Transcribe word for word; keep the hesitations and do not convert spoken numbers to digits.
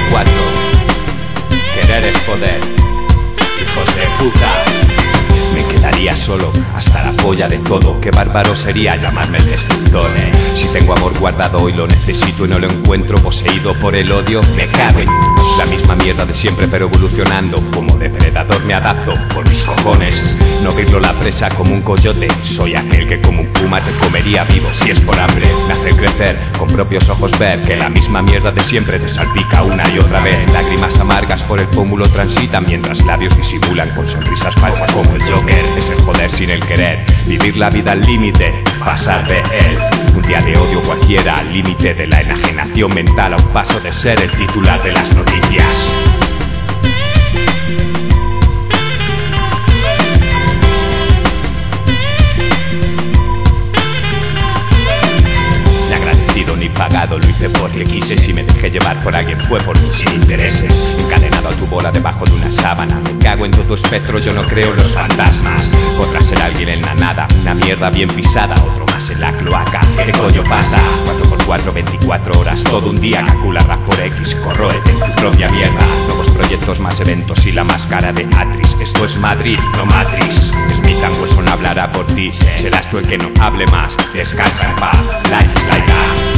cuatro. Querer es poder, hijos de puta. Me quedaría solo, hasta la polla de todo. Qué bárbaro sería llamarme el destructor. Si tengo amor guardado y lo necesito y no lo encuentro, poseído por el odio, me cago en la misma mierda de siempre pero evolucionando. Como depredador me adapto, por mis cojones. No virlo la presa como un coyote. Soy aquel que como un puma te comería vivo si es por hambre. Me hace crecer, con propios ojos ver que la misma mierda de siempre te salpica una y otra vez. Lágrimas amargas por el pómulo transitan mientras labios disimulan con sonrisas falsas como el Joker. Es el joder sin el querer, vivir la vida al límite, pasar de él. Un día de odio cualquiera, al límite de la enajenación mental, a un paso de ser el titular de las noticias. Ni pagado, lo hice porque quise. Si me dejé llevar por alguien fue por mis intereses. Encadenado a tu bola debajo de una sábana. Me cago en todo espectro, yo no creo en los fantasmas. Podrá ser alguien en la nada, una mierda bien pisada, otro más en la cloaca. ¿Qué coño pasa? cuatro por cuatro, veinticuatro horas, todo un día. Calcula rap por X, corróete en tu propia mierda. Nuevos proyectos, más eventos y la máscara de Atris. Esto es Madrid, no Matrix. Smith and Wesson hablará por ti. Serás tú el que no hable más. Descansa en paz, life is like that.